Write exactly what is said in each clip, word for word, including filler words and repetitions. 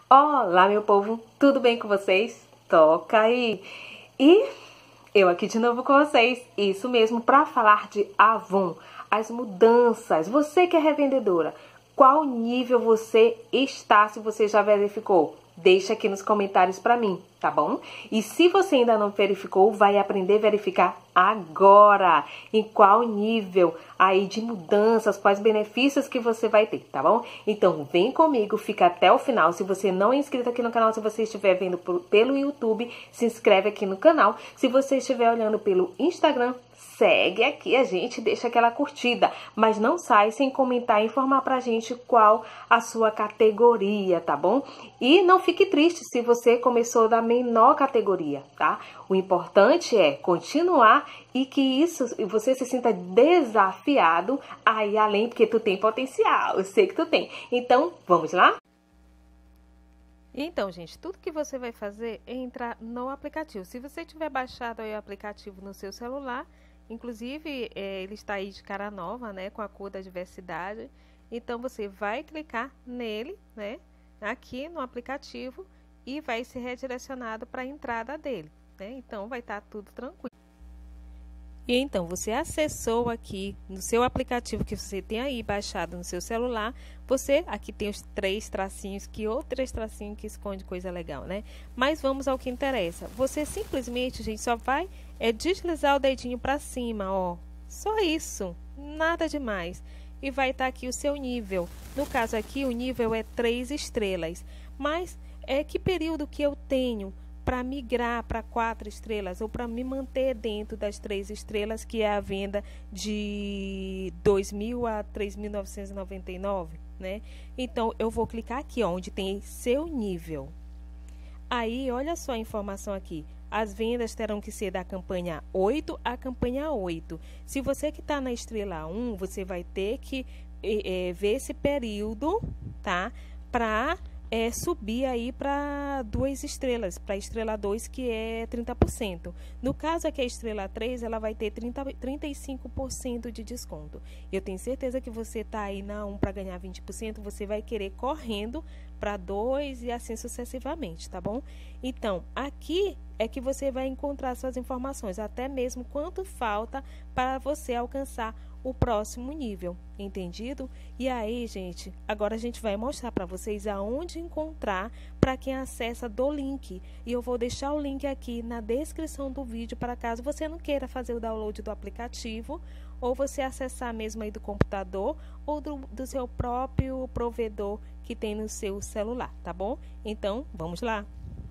Olá, meu povo, tudo bem com vocês? Toca aí! E eu aqui de novo com vocês, isso mesmo, para falar de Avon, as mudanças. Você que é revendedora, qual nível você está, se você já verificou? Deixa aqui nos comentários para mim, tá bom? E se você ainda não verificou, vai aprender a verificar agora em qual nível aí de mudanças, quais benefícios que você vai ter, tá bom? Então vem comigo, fica até o final. Se você não é inscrito aqui no canal, se você estiver vendo por, pelo YouTube, se inscreve aqui no canal. Se você estiver olhando pelo Instagram, segue aqui a gente, deixa aquela curtida, mas não sai sem comentar e informar pra gente qual a sua categoria, tá bom? E não fique triste se você começou da menor categoria, tá? O importante é continuar e que isso você se sinta desafiado aí além, porque tu tem potencial, eu sei que tu tem. Então, vamos lá? Então, gente, tudo que você vai fazer é entrar no aplicativo. Se você tiver baixado aí o aplicativo no seu celular, inclusive, é, ele está aí de cara nova, né, com a cor da diversidade. Então, você vai clicar nele, né, aqui no aplicativo e vai ser redirecionado para a entrada dele, né? Então, vai estar tudo tranquilo. E então, você acessou aqui no seu aplicativo que você tem aí baixado no seu celular, você, aqui tem os três tracinhos, que ou três tracinhos que esconde coisa legal, né? Mas vamos ao que interessa. Você simplesmente, gente, só vai é, deslizar o dedinho para cima, ó. Só isso, nada demais. E vai estar aqui o seu nível. No caso aqui, o nível é três estrelas. Mas, é que período que eu tenho para migrar para quatro estrelas ou para me manter dentro das três estrelas, que é a venda de dois mil a três mil novecentos e noventa e nove, né? Então, eu vou clicar aqui, ó, onde tem seu nível. Aí, olha só a informação aqui. As vendas terão que ser da campanha oito a campanha oito. Se você que está na estrela um, você vai ter que é, ver esse período, tá? Para É, subir aí para duas estrelas, para a estrela dois, que é trinta por cento. No caso aqui, a estrela três, ela vai ter trinta, trinta e cinco por cento de desconto. Eu tenho certeza que você está aí na um para ganhar vinte por cento, você vai querer correndo para dois e assim sucessivamente, tá bom? Então, aqui é que você vai encontrar suas informações, até mesmo quanto falta para você alcançar o próximo nível, entendido? E aí, gente, agora a gente vai mostrar para vocês aonde encontrar para quem acessa do link. E eu vou deixar o link aqui na descrição do vídeo para caso você não queira fazer o download do aplicativo ou você acessar mesmo aí do computador ou do, do seu próprio provedor que tem no seu celular, tá bom? Então, vamos lá.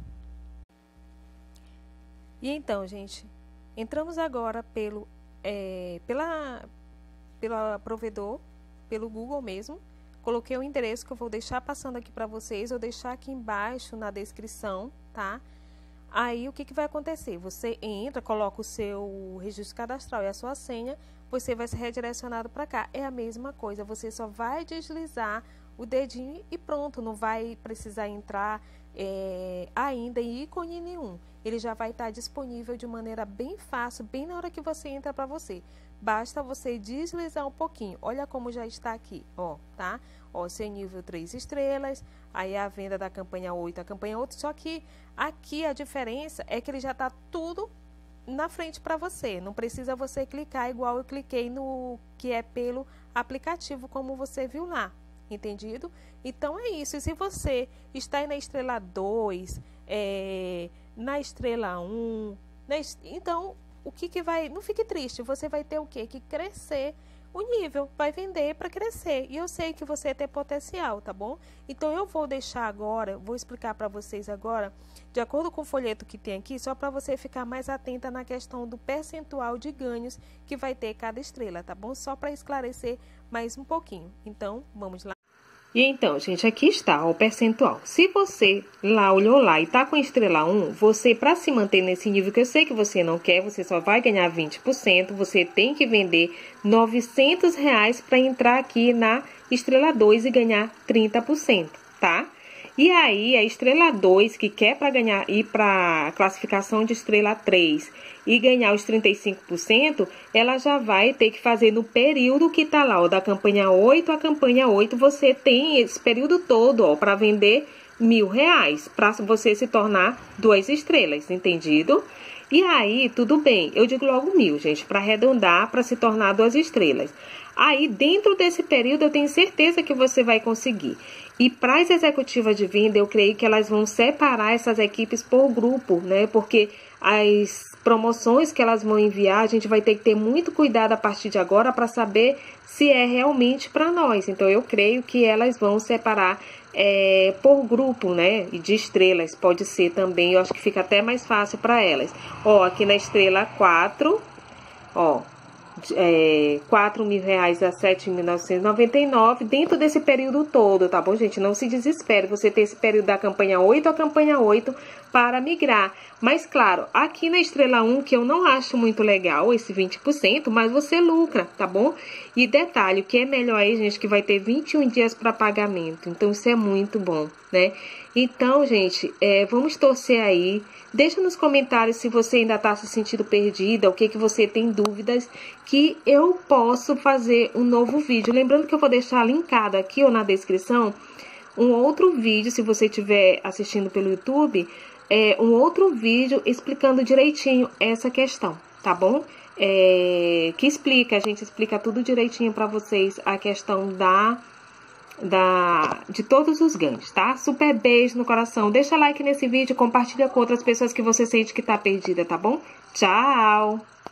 E então, gente, entramos agora pelo, é, pela... pelo provedor, pelo Google mesmo. Coloquei o endereço que eu vou deixar passando aqui para vocês, vou deixar aqui embaixo na descrição, tá? Aí o que, que vai acontecer? Você entra, coloca o seu registro cadastral e a sua senha, você vai ser redirecionado para cá. É a mesma coisa, você só vai deslizar o dedinho e pronto, não vai precisar entrar é, ainda em ícone nenhum. Ele já vai estar disponível de maneira bem fácil, bem na hora que você entra para você. Basta você deslizar um pouquinho. Olha como já está aqui, ó, tá? Ó, seu nível três estrelas, aí a venda da campanha oito, a campanha oito, só que aqui a diferença é que ele já está tudo na frente para você. Não precisa você clicar igual eu cliquei no que é pelo aplicativo, como você viu lá, entendido? Então é isso. E se você está aí na estrela dois, é, na estrela um, na est... então o que que vai... Não fique triste, você vai ter o quê? Que crescer o nível, vai vender para crescer. E eu sei que você tem potencial, tá bom? Então, eu vou deixar agora, vou explicar para vocês agora, de acordo com o folheto que tem aqui, só para você ficar mais atenta na questão do percentual de ganhos que vai ter cada estrela, tá bom? Só para esclarecer mais um pouquinho. Então, vamos lá. E então, gente, aqui está o percentual. Se você lá olhou lá e tá com estrela um, você, para se manter nesse nível que eu sei que você não quer, você só vai ganhar vinte por cento, você tem que vender novecentos reais para entrar aqui na estrela dois e ganhar trinta por cento, tá? E aí, a estrela dois, que quer para ganhar, ir para a classificação de estrela três e ganhar os trinta e cinco por cento, ela já vai ter que fazer no período que tá lá, ó, da campanha oito à campanha oito, você tem esse período todo, ó, para vender mil reais para você se tornar duas estrelas, entendido? E aí, tudo bem, eu digo logo mil, gente, para arredondar, para se tornar duas estrelas. Aí, dentro desse período, eu tenho certeza que você vai conseguir. E para as executivas de venda, eu creio que elas vão separar essas equipes por grupo, né? Porque as promoções que elas vão enviar, a gente vai ter que ter muito cuidado a partir de agora para saber se é realmente para nós. Então, eu creio que elas vão separar é, por grupo, né? E de estrelas, pode ser também. Eu acho que fica até mais fácil para elas. Ó, aqui na estrela quatro, ó. É, quatro mil reais a sete mil novecentos e noventa e nove dentro desse período todo, tá bom, gente? Não se desespere, você tem esse período da campanha oito a campanha oito para migrar. Mas, claro, aqui na estrela um, que eu não acho muito legal, esse vinte por cento, mas você lucra, tá bom? E detalhe, o que é melhor aí, gente, que vai ter vinte e um dias para pagamento. Então, isso é muito bom, né? Então, gente, é, vamos torcer aí. Deixa nos comentários se você ainda está se sentindo perdida, o que que você tem dúvidas, que eu posso fazer um novo vídeo. Lembrando que eu vou deixar linkado aqui ou na descrição um outro vídeo, se você estiver assistindo pelo YouTube, é, um outro vídeo explicando direitinho essa questão, tá bom? É, que explica, a gente explica tudo direitinho para vocês, a questão da... Da, de todos os ganhos, tá? Super beijo no coração. Deixa like nesse vídeo, compartilha com outras pessoas que você sente que tá perdida, tá bom? Tchau!